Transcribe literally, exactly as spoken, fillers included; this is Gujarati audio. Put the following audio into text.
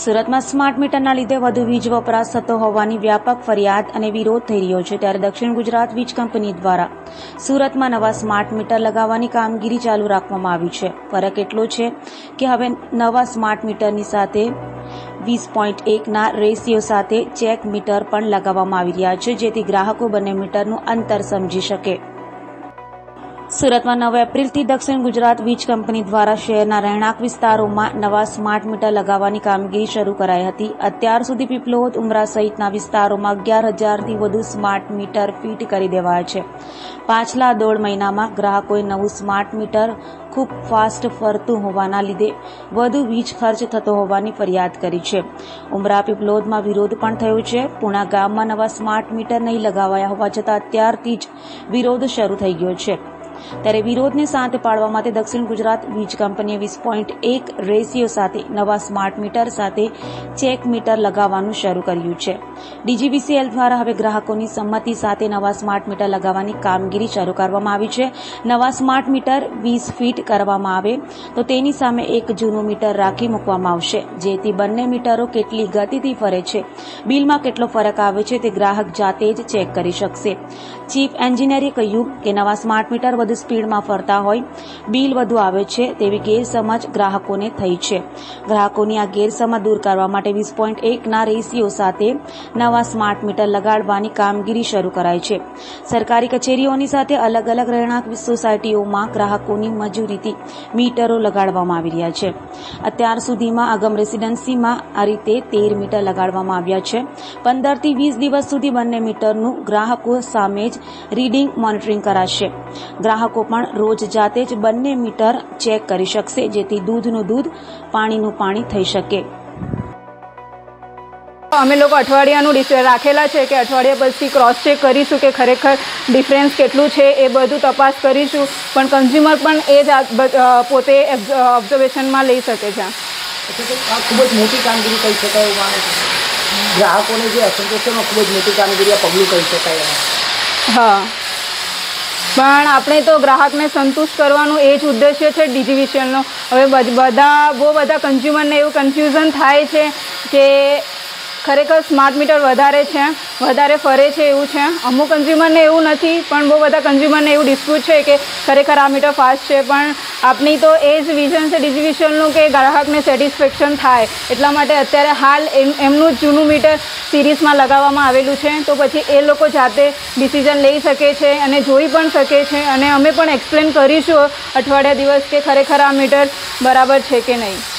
સુરતમાં સ્માર્ટ મીટરના લીધે વધુ વીજ વપરાશ થતો હોવાની વ્યાપક ફરિયાદ અને વિરોધ થઈ રહ્યો છે, ત્યારે દક્ષિણ ગુજરાત વીજ કંપની દ્વારા સુરતમાં નવા સ્માર્ટ મીટર લગાવવાની કામગીરી ચાલુ રાખવામાં આવી છે। ફરક એટલો છે કે હવે નવા સ્માર્ટ મીટરની સાથે વીસ પોઈન્ટ એકના રેશિયો સાથે ચેક મીટર પણ લગાવવામાં આવી રહ્યા છે, જેથી ગ્રાહકો બંને મીટરનું અંતર સમજી શકે। સુરતમાં નવ એપ્રિલથી દક્ષિણ ગુજરાત વીજ કંપની દ્વારા શહેરના રહેણાંક વિસ્તારોમાં નવા સ્માર્ટ મીટર લગાવવાની કામગીરી શરૂ કરાઈ હતી। અત્યાર સુધી પીપલોદ, ઉમરા સહિતના વિસ્તારોમાં અગિયાર હજારથી વધુ સ્માર્ટ મીટર ફિટ કરી દેવાયા છે। પાછલા દોઢ મહિનામાં ગ્રાહકોએ નવું સ્માર્ટ મીટર ખૂબ ફાસ્ટ ફરતું હોવાના લીધે વધુ વીજ ખર્ચ થતો હોવાની ફરિયાદ કરી છે। ઉમરા પીપલોદમાં વિરોધ પણ થયો છે। પુણા ગામમાં નવા સ્માર્ટ મીટર નહીં લગાવાયા હોવા છતાં અત્યારથી જ વિરોધ શરૂ થઈ ગયો છે, ત્યારે વિરોધને શાંત પાડવા માટે દક્ષિણ ગુજરાત વીજ કંપનીએ વીસ પોઈન્ટ એક રેશિયો સાથે નવા સ્માર્ટ મીટર સાથે ચેક મીટર લગાવવાનું શરૂ કર્યું છે। ડીજીવીસીએલ દ્વારા હવે ગ્રાહકોની સંમતિ સાથે નવા સ્માર્ટ મીટર લગાવવાની કામગીરી શરૂ કરવામાં આવી છે। નવા સ્માર્ટ મીટર વીસ ફીટ કરવામાં આવે તો તેની સામે એક જૂનું મીટર રાખી મૂકવામાં આવશે, જેથી બંને મીટરો કેટલી ગતિથી ફરે છે, બિલમાં કેટલો ફરક આવે છે તે ગ્રાહક જાતે જ ચેક કરી શકશે। ચીફ એન્જિનિયરે કહ્યું કે નવા સ્માર્ટ મીટર વધુ સ્પીડમાં ફરતા હોય બિલ વધુ આવે છે તેવી ગેરસમજ ગ્રાહકોને થઈ છે। ગ્રાહકોની આ ગેરસમજ દૂર કરવા માટે વીસ પોઈન્ટ એકના રેશિયો સાથે નવા સ્માર્ટ મીટર લગાડવાની કામગીરી શરૂ કરાઈ છે। સરકારી કચેરીઓની સાથે અલગ અલગ રહેણાંક સોસાયટીઓમાં ગ્રાહકોની મજૂરીથી મીટરો લગાડવામાં આવી રહ્યા છે। અત્યાર સુધીમાં આગમ રેસીડન્સીમાં આ રીતે તેર મીટર લગાડવામાં આવ્યા છે। પંદરથી વીસ દિવસ સુધી બંને મીટરનું ગ્રાહકો સામે જ રીડિંગ મોનિટરિંગ કરાશે। ગ્રાહકો પણ રોજ જાતે જ બંને મીટર ચેક કરી શકશે, જેથી દૂધનું દૂધ, પાણીનું પાણી થઈ શકે। અમે લોકો અઠવાડિયાનું રાખેલા છે કે અઠવાડિયા પછી ક્રોસ ચેક કરીશું કે ખરેખર ડિફરન્સ કેટલું છે, એ બધું તપાસ કરીશું, પણ કન્ઝ્યુમર પણ એ જ પોતે ઓબ્ઝર્વેશનમાં લઈ શકે છે। આ ખૂબ જ મોટી કામગીરી કહી શકાય એવું માને છે, ગ્રાહકોને જે અસંતોષમાં ખૂબ જ મોટી કામગીરી આ પગલું કહી શકાય। હા, પણ આપણે તો ગ્રાહકને સંતુષ્ટ કરવાનું એ જ ઉદ્દેશ્ય છે ડીજીવીસીએલનો। હવે બધા બહુ બધા કન્ઝ્યુમરને એવું કન્ફ્યુઝન થાય છે કે ખરેખર સ્માર્ટ મીટર વધારે છે, વધારે ફરે છે એવું છે। અમુક કન્ઝ્યુમરને એવું નથી, પણ બહુ બધા કન્ઝ્યુમરને એવું ડિસ્પ્યુટ છે કે ખરેખર આ મીટર ફાસ્ટ છે, પણ આપણી તો એ જ વિઝન છે ડીજીવીસીએલનું કે ગ્રાહકને સેટિસ્ફેક્શન થાય, એટલા માટે અત્યારે હાલ એમનું જ જૂનું મીટર સિરીઝમાં લગાવવામાં આવેલું છે, તો પછી એ લોકો જાતે ડિસિઝન લઈ શકે છે અને જોઈ પણ શકે છે, અને અમે પણ એક્સપ્લેન કરીશું અઠવાડિયા દિવસ કે ખરેખર આ મીટર બરાબર છે કે નહીં।